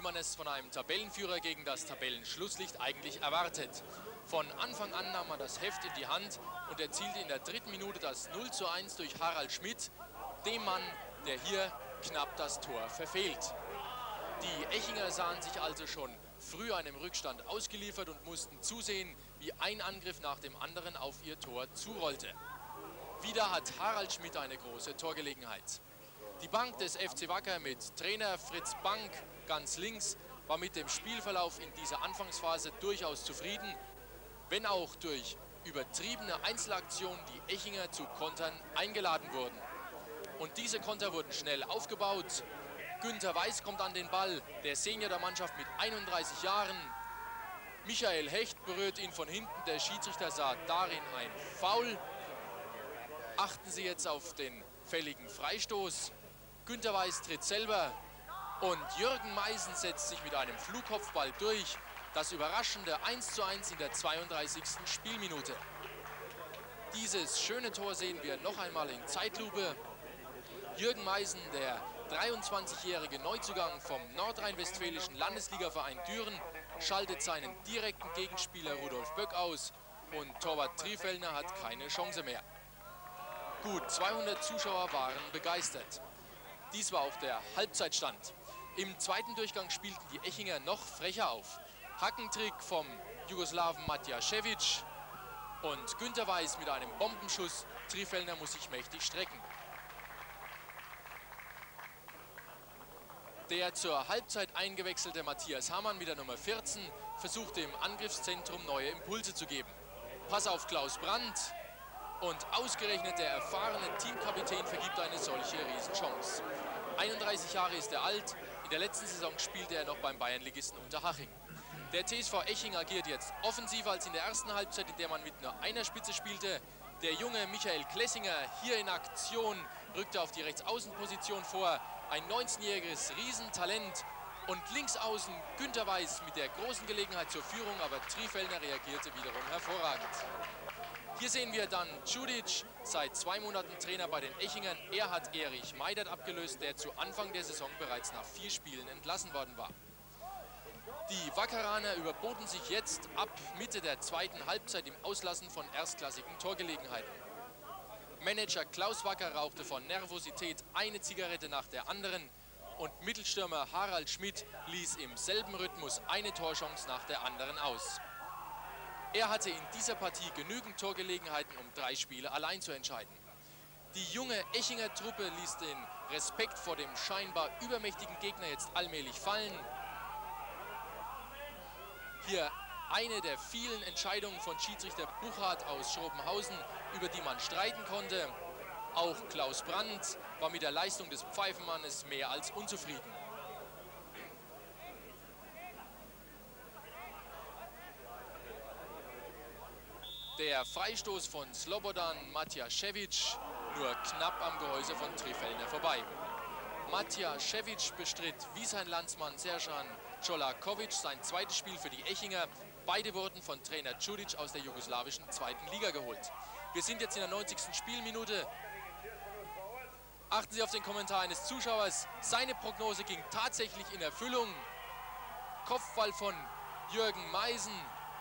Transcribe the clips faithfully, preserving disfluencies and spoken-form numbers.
man es von einem Tabellenführer gegen das Tabellenschlusslicht eigentlich erwartet. Von Anfang an nahm man das Heft in die Hand und erzielte in der dritten Minute das null zu eins durch Harald Schmidt, dem Mann, der hier knapp das Tor verfehlt. Die Echinger sahen sich also schon früh einem Rückstand ausgeliefert und mussten zusehen, wie ein Angriff nach dem anderen auf ihr Tor zurollte. Wieder hat Harald Schmidt eine große Torgelegenheit. Die Bank des F C Wacker mit Trainer Fritz Bank ganz links war mit dem Spielverlauf in dieser Anfangsphase durchaus zufrieden, wenn auch durch übertriebene Einzelaktionen die Echinger zu Kontern eingeladen wurden. Und diese Konter wurden schnell aufgebaut. Günther Weiß kommt an den Ball, der Senior der Mannschaft mit einunddreißig Jahren. Michael Hecht berührt ihn von hinten, der Schiedsrichter sah darin ein Foul. Achten Sie jetzt auf den fälligen Freistoß. Günther Weiß tritt selber und Jürgen Meisen setzt sich mit einem Flugkopfball durch. Das überraschende eins zu eins in der zweiunddreißigsten Spielminute. Dieses schöne Tor sehen wir noch einmal in Zeitlupe. Jürgen Meisen, der dreiundzwanzigjährige Neuzugang vom nordrhein-westfälischen Landesligaverein Düren, schaltet seinen direkten Gegenspieler Rudolf Böck aus und Torwart Trifellner hat keine Chance mehr. Gut zweihundert Zuschauer waren begeistert. Dies war auch der Halbzeitstand. Im zweiten Durchgang spielten die Echinger noch frecher auf. Hackentrick vom Jugoslawen Matjašević und Günther Weiß mit einem Bombenschuss. Trifellner muss sich mächtig strecken. Der zur Halbzeit eingewechselte Matthias Hamann mit der Nummer vierzehn versuchte im Angriffszentrum neue Impulse zu geben. Pass auf Klaus Brandt und ausgerechnet der erfahrene Teamkapitän vergibt eine solche Riesenchance. einunddreißig Jahre ist er alt, in der letzten Saison spielte er noch beim Bayernligisten Unterhaching. Der T S V Eching agiert jetzt offensiver als in der ersten Halbzeit, in der man mit nur einer Spitze spielte. Der junge Michael Klessinger hier in Aktion rückte auf die Rechtsaußenposition vor. Ein neunzehnjähriges Riesentalent und links außen Günther Weiß mit der großen Gelegenheit zur Führung, aber Trifellner reagierte wiederum hervorragend. Hier sehen wir dann Čudić, seit zwei Monaten Trainer bei den Echingern. Er hat Erich Meidert abgelöst, der zu Anfang der Saison bereits nach vier Spielen entlassen worden war. Die Wackeraner überboten sich jetzt ab Mitte der zweiten Halbzeit im Auslassen von erstklassigen Torgelegenheiten. Manager Klaus Wacker rauchte von Nervosität eine Zigarette nach der anderen und Mittelstürmer Harald Schmidt ließ im selben Rhythmus eine Torchance nach der anderen aus. Er hatte in dieser Partie genügend Torgelegenheiten, um drei Spiele allein zu entscheiden. Die junge Echinger Truppe ließ den Respekt vor dem scheinbar übermächtigen Gegner jetzt allmählich fallen. Hier eine der vielen Entscheidungen von Schiedsrichter Buchhardt aus Schrobenhausen, über die man streiten konnte. Auch Klaus Brandt war mit der Leistung des Pfeifenmannes mehr als unzufrieden. Der Freistoß von Slobodan Matjašević nur knapp am Gehäuse von Trifellner vorbei. Matjašević bestritt wie sein Landsmann Serjan Čolaković sein zweites Spiel für die Echinger. Beide wurden von Trainer Čudić aus der jugoslawischen zweiten Liga geholt. Wir sind jetzt in der neunzigsten Spielminute. Achten Sie auf den Kommentar eines Zuschauers. Seine Prognose ging tatsächlich in Erfüllung. Kopfball von Jürgen Meisen.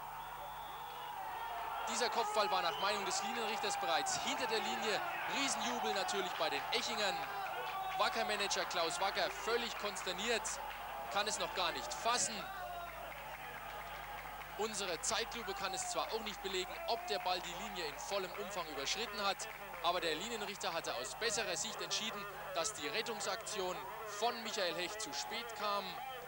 Dieser Kopfball war nach Meinung des Linienrichters bereits hinter der Linie. Riesenjubel natürlich bei den Echingern. Wacker-Manager Klaus Wacker völlig konsterniert, kann es noch gar nicht fassen. Unsere Zeitlupe kann es zwar auch nicht belegen, ob der Ball die Linie in vollem Umfang überschritten hat, aber der Linienrichter hatte aus besserer Sicht entschieden, dass die Rettungsaktion von Michael Hecht zu spät kam.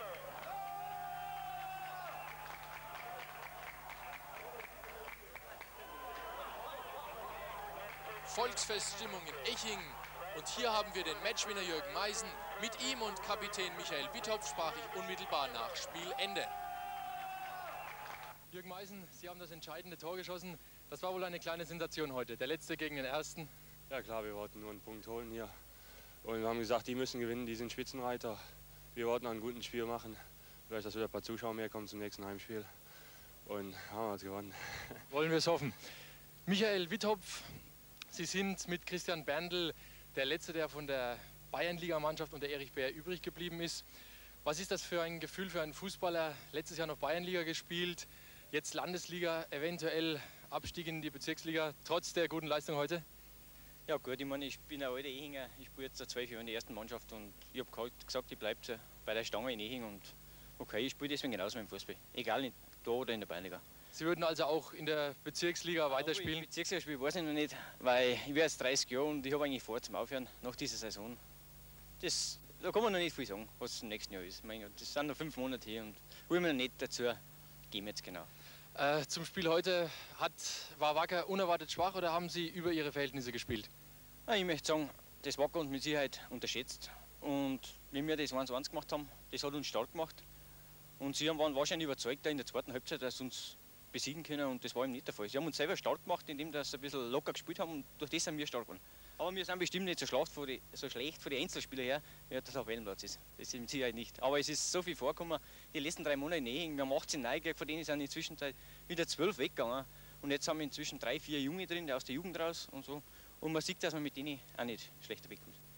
Volksfeststimmung in Eching. Und hier haben wir den Matchwinner Jürgen Meisen. Mit ihm und Kapitän Michael Witthopf sprach ich unmittelbar nach Spielende. Jürgen Meisen, Sie haben das entscheidende Tor geschossen. Das war wohl eine kleine Sensation heute. Der letzte gegen den ersten. Ja klar, wir wollten nur einen Punkt holen hier. Und wir haben gesagt, die müssen gewinnen, die sind Spitzenreiter. Wir wollten ein gutes Spiel machen. Vielleicht, dass wieder ein paar Zuschauer mehr kommen zum nächsten Heimspiel. Und haben wir jetzt gewonnen. Wollen wir es hoffen. Michael Witthopf, Sie sind mit Christian Berndl der Letzte, der von der Bayernligamannschaft unter Erich Bär übrig geblieben ist. Was ist das für ein Gefühl für einen Fußballer? Letztes Jahr noch Bayernliga gespielt, jetzt Landesliga, eventuell Abstieg in die Bezirksliga, trotz der guten Leistung heute? Ja gut, ich meine, ich bin ein alter Ehinger, ich spiele jetzt seit zwölf Jahren in der ersten Mannschaft und ich habe gesagt, ich bleibe bei der Stange in Ehing und okay, ich spiele deswegen genauso mit dem Fußball, egal da oder in der Bayernliga. Sie würden also auch in der Bezirksliga weiterspielen? Ich Bezirksliga spiele, weiß ich noch nicht, weil ich werde jetzt dreißig Jahre und ich habe eigentlich vor zum Aufhören nach dieser Saison. Das, da kann man noch nicht viel sagen, was im nächsten Jahr ist. Mein Gott, das sind noch fünf Monate hier und will mir noch nicht dazu geben jetzt genau. Äh, zum Spiel heute, hat, war Wacker unerwartet schwach oder haben Sie über Ihre Verhältnisse gespielt? Ja, ich möchte sagen, das Wacker uns mit Sicherheit unterschätzt. Und wenn wir das eins eins gemacht haben, das hat uns stark gemacht. Und sie waren wahrscheinlich überzeugt in der zweiten Halbzeit, dass sie uns besiegen können und das war eben nicht der Fall. Sie haben uns selber stark gemacht, indem sie ein bisschen locker gespielt haben und durch das sind wir stark geworden. Aber wir sind bestimmt nicht so schlecht von die, so schlecht von den Einzelspielern her, wie der Tabellenplatz ist. Das ist mit Sicherheit nicht. Aber es ist so viel vorgekommen, die letzten drei Monate in Ehing, wir haben achtzehn Neige, von denen sind in der Zwischenzeit wieder zwölf weggegangen. Und jetzt haben wir inzwischen drei, vier Junge drin, aus der Jugend raus und so. Und man sieht, dass man mit denen auch nicht schlechter wegkommt.